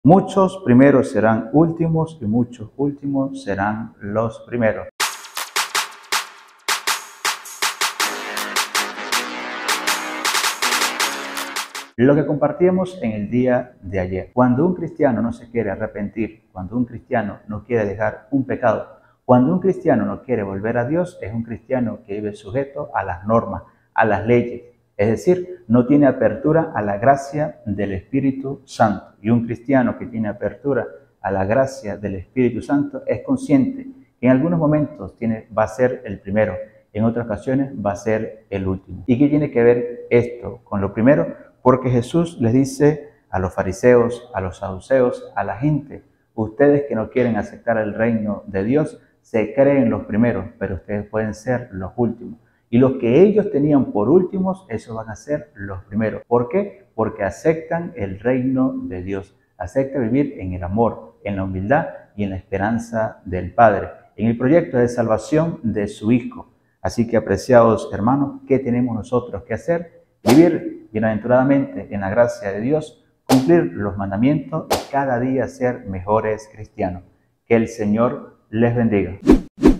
Muchos primeros serán últimos y muchos últimos serán los primeros. Lo que compartíamos en el día de ayer. Cuando un cristiano no se quiere arrepentir, cuando un cristiano no quiere dejar un pecado, cuando un cristiano no quiere volver a Dios, es un cristiano que vive sujeto a las normas, a las leyes. Es decir, no tiene apertura a la gracia del Espíritu Santo. Y un cristiano que tiene apertura a la gracia del Espíritu Santo es consciente que en algunos momentos va a ser el primero, en otras ocasiones va a ser el último. ¿Y qué tiene que ver esto con lo primero? Porque Jesús les dice a los fariseos, a los saduceos, a la gente: ustedes que no quieren aceptar el reino de Dios, se creen los primeros, pero ustedes pueden ser los últimos. Y los que ellos tenían por últimos, esos van a ser los primeros. ¿Por qué? Porque aceptan el reino de Dios. Aceptan vivir en el amor, en la humildad y en la esperanza del Padre, en el proyecto de salvación de su Hijo. Así que, apreciados hermanos, ¿qué tenemos nosotros que hacer? Vivir bienaventuradamente en la gracia de Dios, cumplir los mandamientos y cada día ser mejores cristianos. Que el Señor les bendiga.